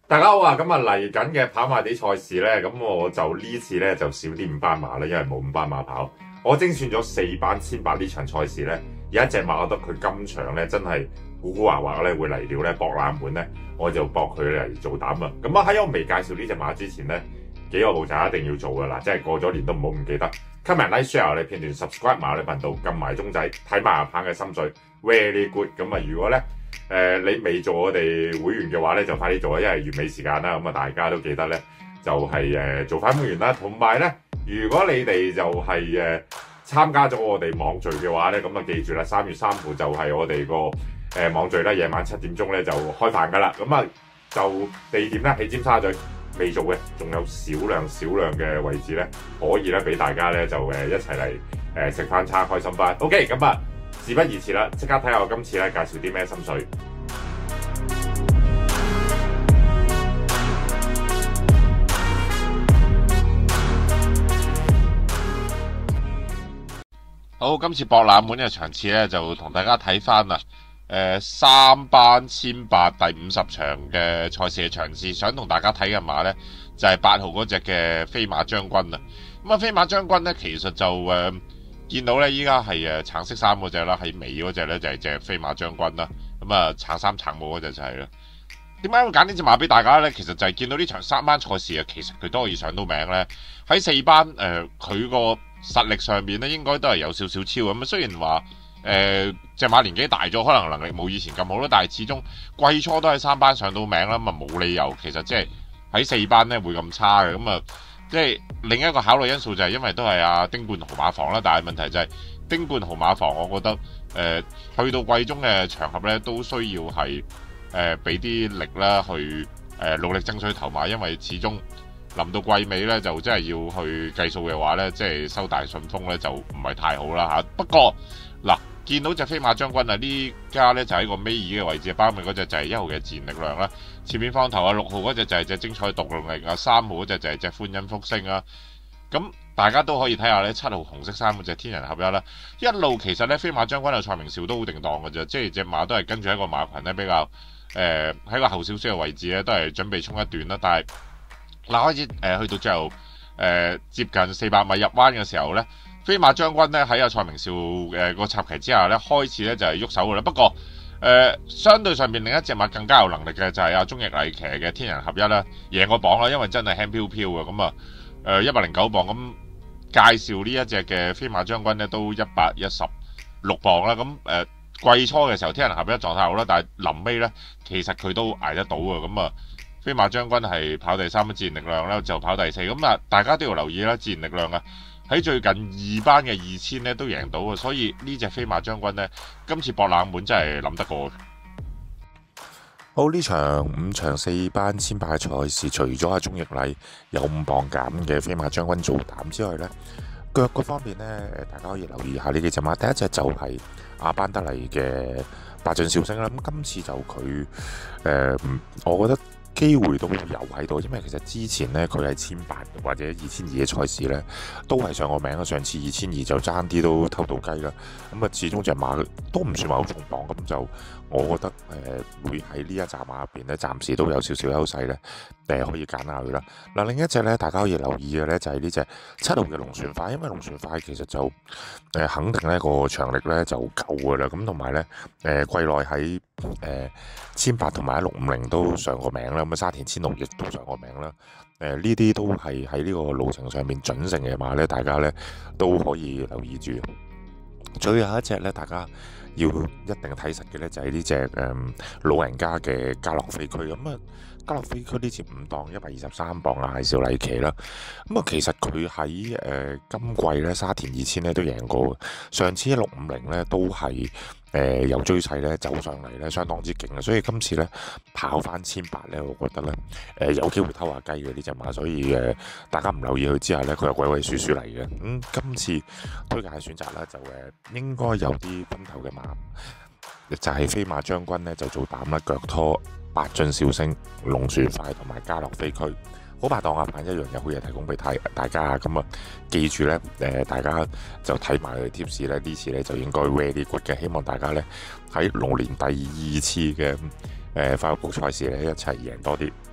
大家好啊！咁啊嚟緊嘅跑馬地賽事咧，咁我就呢次咧就少啲5班馬啦，因為冇5班馬跑。我精選咗4班1800呢場賽事咧，有一隻馬，我覺得佢今場咧真係古古惑惑咧會嚟料咧搏冷門咧，我就搏佢嚟做膽啊！咁啊喺我未介紹呢隻馬之前咧，幾個步驟一定要做噶啦，即係過咗年都唔好唔記得。comment like share 你片段 subscribe 埋我哋頻道，撳埋鐘仔睇馬棒嘅心水 very good。咁啊如果咧你未做我哋會員嘅話咧，就快啲做啊！因為月尾時間啦，咁啊大家都記得咧，就係做翻會員啦。同埋咧，如果你哋就係參加咗我哋網聚嘅話咧，咁啊記住啦，3月3號就係我哋個網聚啦，夜晚7點鐘咧就開飯噶啦。咁啊就地點咧喺尖沙咀，未做嘅仲有少量嘅位置咧，可以咧俾大家咧就一齊嚟食翻餐開心翻。OK， 咁啊事不宜遲啦，即刻睇下我今次咧介紹啲咩心水。 好，今次博冷門嘅場次咧，就同大家睇翻啦。3班1800第50場嘅賽事嘅場次，想同大家睇嘅馬咧，就係8號嗰隻嘅飛馬將軍啊。咁啊，飛馬將軍咧，其實就見到咧，依家係橙色衫嗰隻啦，喺尾嗰隻咧就係隻飛馬將軍啦。咁啊，橙衫橙帽嗰隻就係啦。點解會揀呢隻馬俾大家咧？其實就係見到呢場3班賽事啊，其實佢都可以上到名咧。喺4班佢個實力上面咧，應該都係有少少超咁啊。雖然話隻馬年紀大咗，可能能力冇以前咁好啦，但係始終季初都喺3班上到名啦，咁啊冇理由其實即係喺4班咧會咁差嘅。咁啊，即係另一個考慮因素就係因為都係阿丁冠豪馬房啦，但係問題就係丁冠豪馬房，我覺得去到季中嘅場合咧，都需要係俾啲力啦，去努力爭取頭馬，因為始終臨到季尾咧，就真係要去計數嘅話咧，即係收大順風咧，就唔係太好啦嚇。不過嗱，見到隻飛馬將軍啊，呢家咧就喺個尾二嘅位置，包尾嗰隻就係1號嘅自然力量啦，前面放頭啊6號嗰隻就係隻精彩獨力啊，3號嗰隻就係隻歡欣福星啊。咁大家都可以睇下咧，7號紅色衫嗰隻天人合一啦，一路其實咧飛馬將軍啊蔡明紹都好定當嘅啫，即係隻馬都係跟住一個馬群咧比較喺個後少少嘅位置咧，都係準備衝一段啦。但係嗱開始去到最後接近400米入彎嘅時候咧，飛馬將軍咧喺阿蔡明紹個插旗之下咧，開始咧就係喐手噶啦。不過相對上面另一隻馬更加有能力嘅就係阿中翼麗騎嘅天人合一啦，贏個榜啦，因為真係輕飄飄嘅咁啊109磅咁介紹呢一隻嘅飛馬將軍咧都116磅啦。咁季初嘅時候天人合一狀態好啦，但係臨尾咧其實佢都捱得到嘅。咁啊飛馬將軍係跑第3，自然力量咧就跑第4。咁啊大家都要留意啦，自然力量啊喺最近2班嘅2000咧都贏到嘅，所以呢隻飛馬將軍咧今次搏冷門真係諗得過。 好，呢場5場4班1800嘅賽事，除咗阿鍾奕禮有5磅減嘅飛馬將軍做膽之外呢，腳嗰方面呢，大家可以留意下呢幾隻馬。第一隻就係阿班德利嘅八進兆星啦。咁今次就佢我覺得機會都有喺度，因為其實之前呢，佢係1800或者2200嘅賽事呢，都係上過名啦。上次2200就爭啲都偷到雞啦。咁啊，始終隻馬都唔算話好重磅，咁就我覺得會喺呢一紮馬入邊呢，暫時都有少少優勢呢，可以揀下佢啦。嗱，另一隻呢，大家可以留意嘅呢，就係呢隻7號嘅龍船快，因為龍船快其實就肯定呢個長力呢就夠噶啦。咁同埋呢，季內喺1800同埋1650都上過名啦。咁沙田千龍亦都上過名啦。呢啲都係喺呢個路程上面準成嘅馬呢，大家呢都可以留意住。最後一隻呢，大家要一定睇實嘅呢，就係呢隻老人家嘅嘉樂飛區。咁啊，嘉樂飛區呢次5檔123磅啊，係邵禮琪啦。咁啊，其實佢喺今季呢，沙田2000呢都贏過，上次1650呢都係有追勢呢走上嚟呢，相當之勁嘅。所以今次呢跑翻1800呢，我覺得呢有機會偷下雞嘅呢隻馬。所以大家唔留意佢之下呢，佢係鬼鬼祟祟嚟嘅。今次推介嘅選擇呢，就應該有啲分頭嘅馬，就係飛馬將軍呢就做膽啦，腳拖八進兆星、龍船快同埋嘉樂飛區。好拍檔啊，版一樣有好嘢提供俾大家啊！咁啊，記住咧，大家就睇埋佢 tips 咧，呢次咧就應該 very good 嘅。希望大家咧喺龍年第2次嘅快樂谷賽事咧一齊贏多啲。